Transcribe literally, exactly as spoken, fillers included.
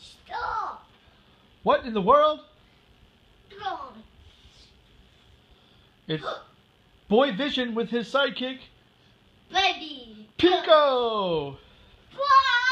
Stop. What in the world? Stop. It's Boy Vision with his sidekick, Baby. Pico! Wow.